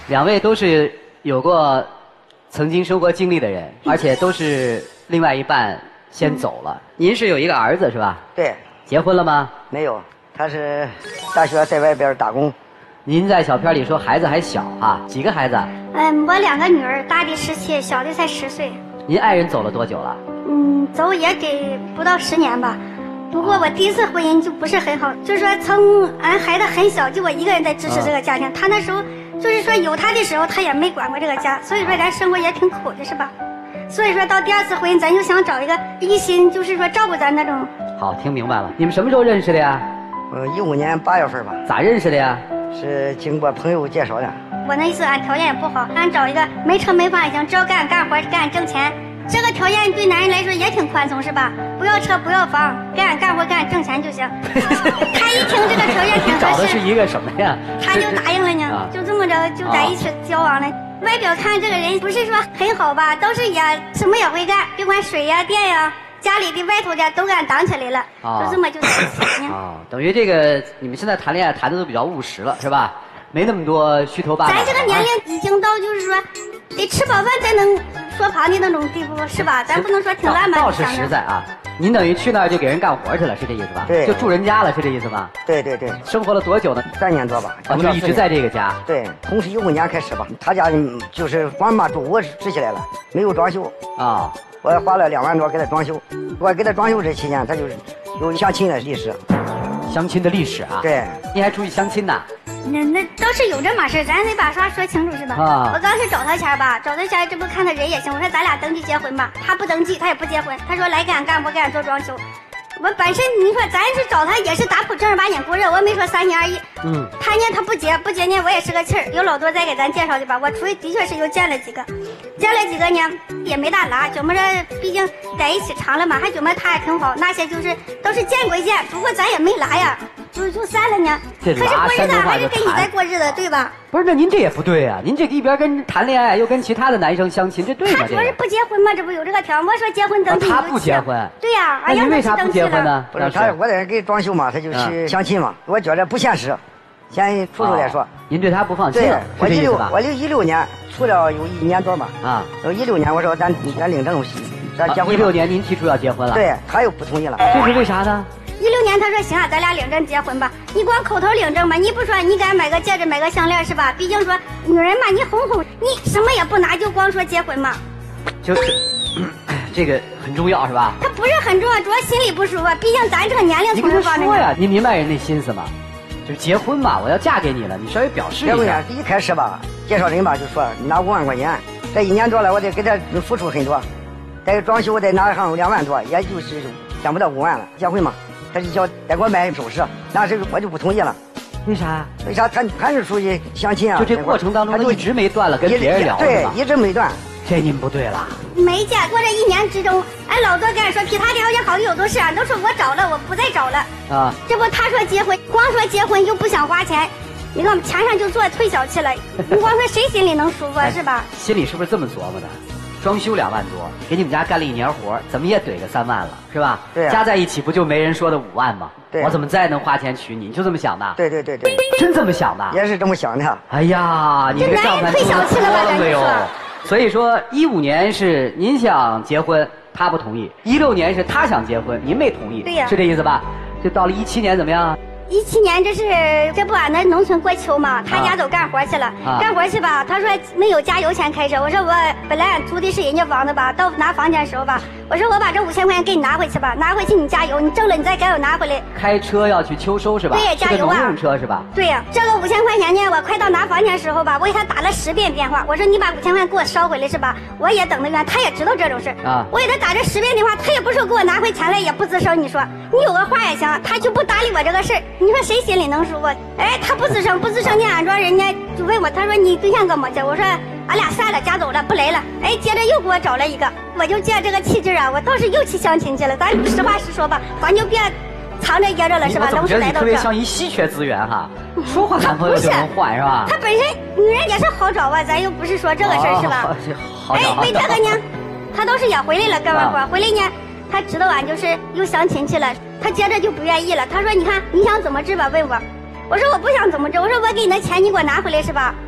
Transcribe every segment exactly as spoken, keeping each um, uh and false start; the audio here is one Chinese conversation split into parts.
两位都是有过曾经生活经历的人，而且都是另外一半先走了。您是有一个儿子是吧？ 对。 结婚了吗？ 没有，他是大学在外边打工。 您在小片里说孩子还小啊？几个孩子？ 嗯，我两个女儿，大的十七，小的才十岁。 您爱人走了多久了？ 嗯，走也给不到十年吧。不过我第一次婚姻就不是很好，就是说从俺孩子很小，就我一个人在支持这个家庭。他那时候就是说有他的时候，他也没管过这个家，所以说咱生活也挺苦的，是吧？所以说到第二次婚姻，咱就想找一个一心就是说照顾咱那种。 好，听明白了。你们什么时候认识的呀？ 呃，一五年八月份吧。 咋认识的呀？ 是经过朋友介绍的。 我那意思，俺条件也不好，俺找一个没车没房也行，只要干干活干挣钱。这个条件对男人来说也挺宽松，是吧？不要车不要房，干干活干挣钱就行。他一听这个条件挺合适， 你找的是一个什么呀？ 他就答应了呢，啊、就这么着就在一起交往了。啊、外表看这个人不是说很好吧，倒是也什么也会干，别管水呀、电呀。家里的外头的都给俺挡起来了，哦、就这么就在一起呢。 哦，等于这个你们现在谈恋爱谈的都比较务实了，是吧？没那么多虚头巴脑。 咱这个年龄已经到就是说，得吃饱饭才能说旁的那种地步，是吧？咱不能说挺烂漫。 倒是实在啊，您等于去那儿就给人干活去了，是这意思吧？ 对， 就住人家了，是这意思吧？ 对对对。 生活了多久呢？ 三年多吧。 哦，就一直在这个家。 对，从一五年开始吧，他家就是光把主屋支起来了，没有装修啊。哦，我花了两万多给他装修，我给他装修这期间，他就是有相亲的历史， 相亲的历史啊。 对， 你还出去相亲呢？ 那那倒是有这码事，咱得把话说清楚是吧？啊！我当时找他前吧，找他前这不看他人也行，我说咱俩登记结婚吧，他不登记，他也不结婚，他说来给俺干活，给俺做装修。我本身你说咱是找他也是打普正儿八经过热，我没说三心二意。嗯，他呢他不结不结呢，我也是个气儿。有老多再给咱介绍的吧，我出去的确是又见了几个，见了几个呢也没大拉，觉么着毕竟在一起长了嘛，还觉么他也挺好。那些就是都是见归见，不过咱也没拉呀，就就散了呢。可是过日子还是跟你在过日子，对吧？ 不是，那您这也不对啊！您这一边跟谈恋爱，又跟其他的男生相亲，这对吗？ 他说是不结婚吗？这不有这个条？我说结婚登记、 啊。他不结婚。 对呀、啊， 那您为啥不结婚呢？ 不是他，我在这给装修嘛，他就去相亲嘛。我觉得不现实，先处处来说。 您对他不放心。 对，我一六我六一六年处了有一年多吧。啊。一六年我说咱咱领证，咱结婚。 一六年您提出要结婚了。 对，他又不同意了。 这是为啥呢？ 一六年他说行啊，咱俩领证结婚吧。你光口头领证吧，你不说你给俺买个戒指买个项链是吧？毕竟说女人嘛，你哄哄，你什么也不拿，就光说结婚嘛。 就是，嗯、这个很重要是吧？ 他不是很重要，主要心里不舒服。毕竟咱这个年龄你跟他说呀，你明白人那心思吗？就是结婚嘛，我要嫁给你了，你稍微表示一下。 一开始吧，介绍人吧就说拿五万块钱，这一年多了我得给他付出很多，再装修再拿上两万多，也就是想不到五万了。结婚嘛。他就叫再给我买首饰，那这个我就不同意了。 为啥？ 为啥？他还是属于相亲啊。 就这过程当中，他就一直没断了跟别人聊。 对，一直没断。 这您不对了。 没见过这一年之中，俺老多跟俺说，比他条件好的有多是，俺都说我找了，我不再找了。啊。这不，他说结婚，光说结婚又不想花钱，你看钱上就做退小气了。你光说谁心里能舒服、哎、是吧？ 心里是不是这么琢磨的？装修两万多，给你们家干了一年活，怎么也怼个三万了，是吧？ 对、啊， 加在一起不就没人说的五万吗？ 对、啊， 我怎么再能花钱娶你？你就这么想的？ 对对对对， 真这么想的？ 也是这么想的。 哎呀，你这个账盘多了没有？所以说，一五年是您想结婚，他不同意；一六年是他想结婚，您没同意。 对呀、啊， 是这意思吧？就到了一七年怎么样？ 一七年这是这不俺那农村过秋嘛，他家都干活去了，啊、干活去吧。他说没有加油钱开车，我说我本来俺租的是人家房子吧，到拿房钱的时候吧，我说我把这五千块钱给你拿回去吧，拿回去你加油，你挣了你再给我拿回来。 开车要去秋收是吧？ 对，加油啊！ 农用车是吧？ 对呀、啊，这个五千块钱呢，我快到拿房钱的时候吧，我给他打了十遍电话，我说你把五千块钱给我捎回来是吧？我也等得冤，他也知道这种事啊。我给他打这十遍电话，他也不说给我拿回钱来，也不吱声。你说你有个话也行，他就不搭理我这个事儿，你说谁心里能舒服？哎，他不吱声，不吱声呢，俺庄人家就问我，他说你对象干嘛去？我说俺俩散了，家走了，不来了。哎，接着又给我找了一个，我就借这个气劲啊，我倒是又去相亲去了。咱实话实说吧，咱就别藏着掖着了，是吧？ 我总觉得你特别像一稀缺资源哈，说话男朋友就能换是吧？ 他本身女人也是好找啊，咱又不是说这个事儿是吧？ 好找。 哎，为这个呢，他倒是也回来了，干完活、啊、回来呢，他知道俺就是又相亲去了，他接着就不愿意了。他说：“你看你想怎么治吧？”问我。我说我不想怎么着，我说我给你的钱你给我拿回来是吧？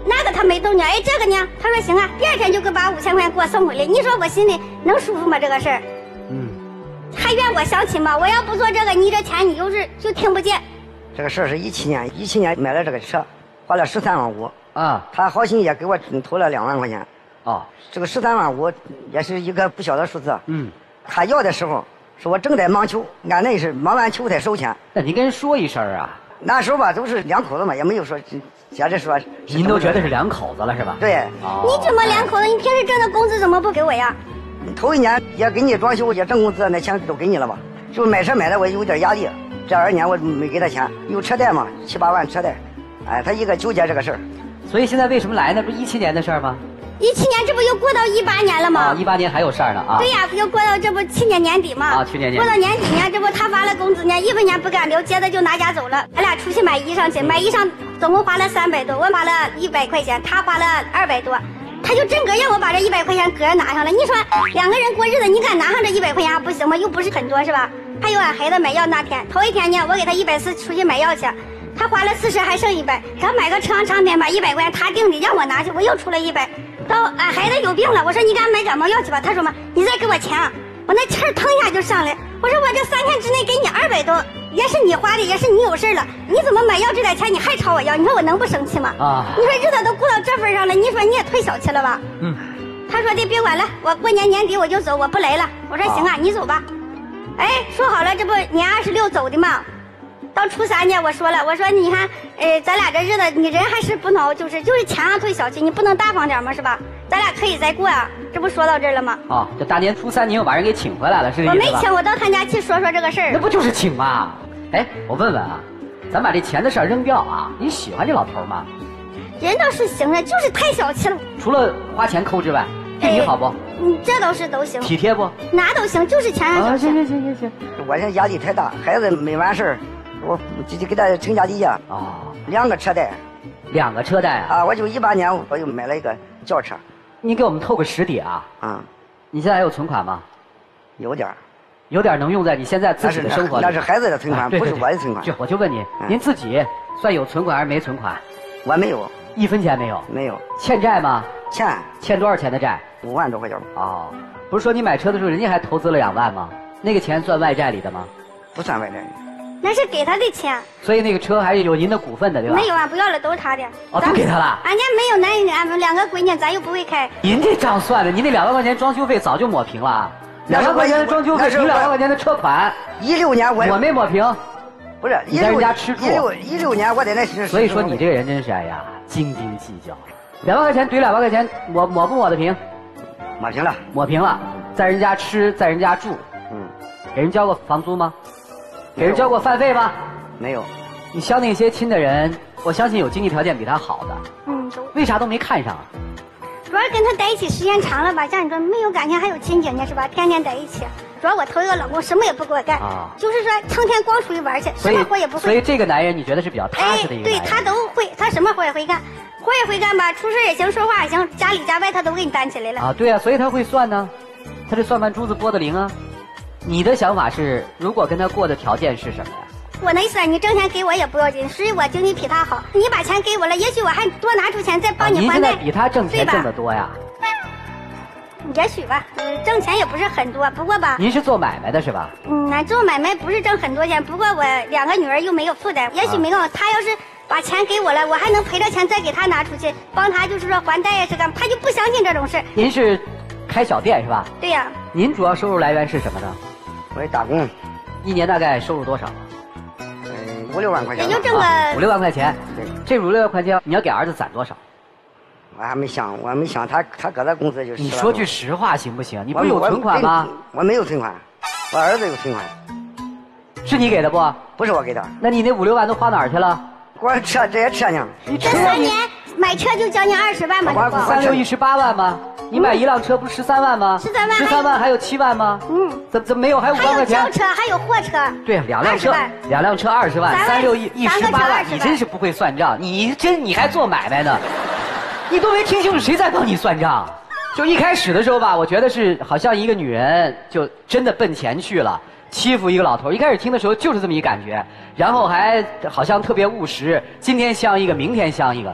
那个他没动静，哎，这个呢？他说行啊，第二天就给把五千块钱给我送回来。你说我心里能舒服吗？这个事儿，嗯，还怨我相亲吗？我要不做这个，你这钱你就是就听不见。 这个事儿是一七年，一七年买了这个车，花了十三万五啊， 他好心也给我投了两万块钱。 哦， 这个十三万五也是一个不小的数字。 嗯， 他要的时候是我正在忙球，俺那是忙完球才收钱。 那您跟人说一声啊。 那时候吧，都是两口子嘛，也没有说接着说。 您都觉得是两口子了是吧？ 对。 哦、 你怎么两口子？你平时挣的工资怎么不给我呀？ 头一年也给你装修，也挣工资，那钱都给你了吧？就买车买的我有点压力，这二年我没给他钱，有车贷嘛，七八万车贷，哎，他一个纠结这个事儿。 所以现在为什么来呢？不是一七年的事儿吗？ 一七年这不又过到一八年了吗？ 啊，一八年还有事儿呢啊！ 对呀，又过到这不去年年底嘛？ 啊，去年年底。 过到年底呢，这不他发了工资呢，一分钱不敢留，接着就拿家走了。俺俩出去买衣裳去，买衣裳总共花了三百多，我花了一百块钱，他花了二百多，他就真格让我把这一百块钱格拿上了。你说两个人过日子，你敢拿上这一百块钱还不行吗？又不是很多是吧？还有俺孩子买药那天，头一天呢，我给他一百四出去买药去。他花了四十，还剩一百。他买个车上唱片把一百块钱他定的，让我拿去，我又出了一百。到俺、啊、孩子有病了，我说你给俺买感冒药去吧。他说嘛，你再给我钱啊！我那气儿腾一下就上来。我说我这三天之内给你二百多，也是你花的，也是你有事了。你怎么买药这点钱你还朝我要？你说我能不生气吗？啊！你说日子都过到这份上了，你说你也忒小气了吧？嗯。他说的别管了，我过年年底我就走，我不来了。我说行啊，你走吧。哎，说好了，这不年二十六走的吗？到初三呢，我说了，我说你看，呃，咱俩这日子，你人还是不能，就是就是钱上忒小气，你不能大方点吗？是吧？咱俩可以再过啊，这不说到这儿了吗？ 哦，这大年初三你又把人给请回来了，是这意思吧？ 我没请，我到他家去说说这个事儿。 那不就是请吗？哎，我问问啊，咱把这钱的事儿扔掉啊，你喜欢这老头吗？ 人倒是行了，就是太小气了。 除了花钱抠之外，对你好不？ 嗯，这倒是都行。 体贴不？ 哪都行，就是钱上小气。 行行行行行， 我这压力太大，孩子没完事儿。我就就给他成家立业啊，两个车贷， 两个车贷啊！ 啊，我就一八年我就买了一个轿车。 你给我们透个实底啊！啊，你现在还有存款吗？ 有点儿， 有点能用在你现在自己的生活里。 那是孩子的存款，不是我的存款。 就我就问你，您自己算有存款还是没存款？ 我没有， 一分钱没有。 没有。 欠债吗？ 欠。 欠多少钱的债？ 五万多块钱。 哦，不是说你买车的时候人家还投资了两万吗？那个钱算外债里的吗？ 不算外债里。 那是给他的钱， 所以那个车还是有您的股份的，对吧？ 没有啊，不要了，都是他的。 哦，都给他了。 俺家没有男人，俺们两个闺女，咱又不会开。 您这账算的，您那两万块钱装修费早就抹平了。两万块钱的装修费，你两万块钱的车款。 一六年我我没抹平， 不是你在人家吃住。 一六一六年我在那是。 所以说你这个人真是哎呀，斤斤计较。两万块钱怼两万块钱，抹抹不抹得平？ 抹平了， 抹平了。在人家吃，在人家住，嗯，给人交过房租吗？给人交过饭费吗？ 没有， 你相那些亲的人，我相信有经济条件比他好的，嗯，为啥都没看上啊？ 主要跟他在一起时间长了吧，像你说没有感情还有亲情呢，是吧？天天在一起，主要我头一个老公什么也不给我干，啊，就是说成天光出去玩去，什么活也不会。 所以这个男人你觉得是比较踏实的一个男人？ 哎，对他都会，他什么活也会干，活也会干吧，出事也行，说话也行，家里家外他都给你担起来了。 啊，对啊，所以他会算呢，他这算盘珠子拨的灵啊。你的想法是，如果跟他过的条件是什么呀？ 我那意思啊，你挣钱给我也不要紧，所以我经济比他好。你把钱给我了，也许我还多拿出钱再帮你还贷。 啊，您现在比他挣钱挣得多呀？ 也许吧，嗯，挣钱也不是很多，不过吧。 您是做买卖的是吧？ 嗯，俺做买卖不是挣很多钱，不过我两个女儿又没有负担，也许没有。啊，他要是把钱给我了，我还能赔着钱再给他拿出去，帮他就是说还贷呀是干嘛，他就不相信这种事。 您是开小店是吧？ 对呀。 您主要收入来源是什么呢？ 我也打工， 一年大概收入多少？ 嗯，五六万块钱。 也就挣个五六万块钱。对，这五六万块钱你要给儿子攒多少？ 我还没想，我还没想，他他哥的工资就是。 你说句实话行不行？你不是有存款吗？ 我, 我没有存款，我儿子有存款。 是你给的不？ 不是我给的。 那你那五六万都花哪儿去了？ 光车这些车呢？ 你这三年买车就将近二十万吧？ 三六一十八万吗？你买一辆车不十三万吗？ 十三万， 十三万还有七万吗？嗯，怎怎么没有？还有五万块钱？ 还有轿车，还有货车。 对，两辆车，两辆车二十万，三六一一十八万。你真是不会算账，你真你还做买卖呢？你都没听清楚谁在帮你算账？就一开始的时候吧，我觉得是好像一个女人就真的奔钱去了，欺负一个老头。一开始听的时候就是这么一感觉，然后还好像特别务实，今天像一个，明天像一个。后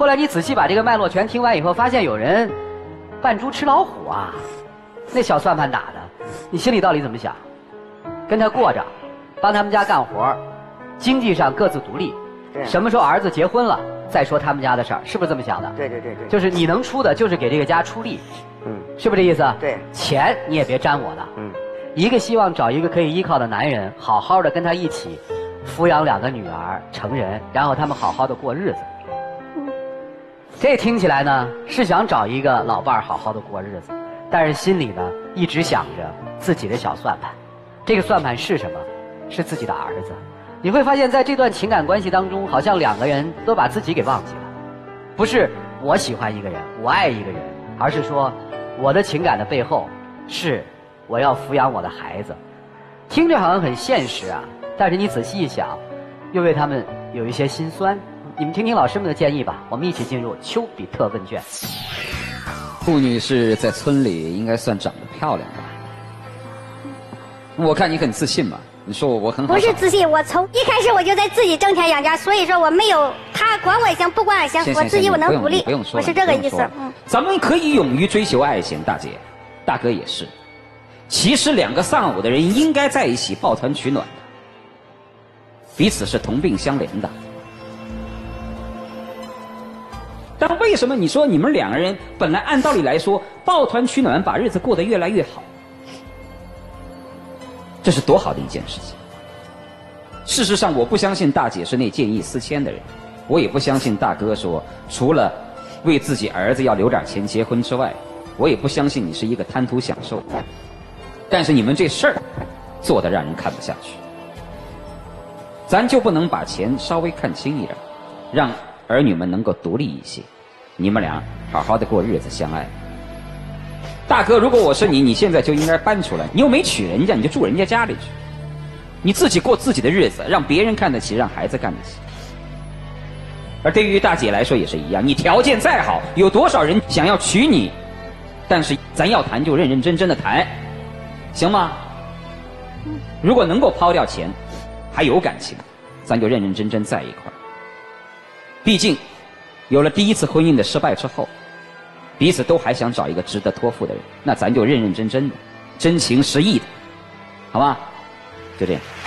后来你仔细把这个脉络全听完以后，发现有人扮猪吃老虎啊，那小算盘打的，你心里到底怎么想？跟他过着，帮他们家干活，经济上各自独立，什么时候儿子结婚了再说他们家的事儿，是不是这么想的？ 对对对对， 就是你能出的，就是给这个家出力，嗯，是不是这意思？ 对， 钱你也别沾我的，嗯，一个希望找一个可以依靠的男人，好好的跟他一起抚养两个女儿成人，然后他们好好的过日子。嗯，这听起来呢是想找一个老伴儿好好的过日子，但是心里呢一直想着自己的小算盘。这个算盘是什么？是自己的儿子。你会发现在这段情感关系当中，好像两个人都把自己给忘记了。不是我喜欢一个人，我爱一个人，而是说我的情感的背后是我要抚养我的孩子。听着好像很现实啊，但是你仔细一想，又为他们有一些心酸。你们听听老师们的建议吧，我们一起进入丘比特问卷。 顾女士在村里应该算长得漂亮吧？我看你很自信嘛，你说我我很好。 不是自信，我从一开始我就在自己挣钱养家，所以说我没有他管我也行，不管也行，我自己我能独立。 不用说， 我是这个意思。 嗯，咱们可以勇于追求爱情，大姐，大哥也是。其实两个丧偶的人应该在一起抱团取暖的，彼此是同病相怜的。但为什么你说你们两个人本来按道理来说抱团取暖，把日子过得越来越好？这是多好的一件事情。事实上，我不相信大姐是那见异思迁的人，我也不相信大哥说除了为自己儿子要留点钱结婚之外，我也不相信你是一个贪图享受。但是你们这事儿做得让人看不下去，咱就不能把钱稍微看轻一点，让儿女们能够独立一些，你们俩好好的过日子相爱。大哥，如果我是你，你现在就应该搬出来，你又没娶人家，你就住人家家里去，你自己过自己的日子，让别人看得起，让孩子看得起。而对于大姐来说也是一样，你条件再好，有多少人想要娶你，但是咱要谈就认认真真的谈，行吗？如果能够抛掉钱还有感情，咱就认认真真在一块儿。毕竟有了第一次婚姻的失败之后，彼此都还想找一个值得托付的人，那咱就认认真真的真情实意的，好吧？就这样。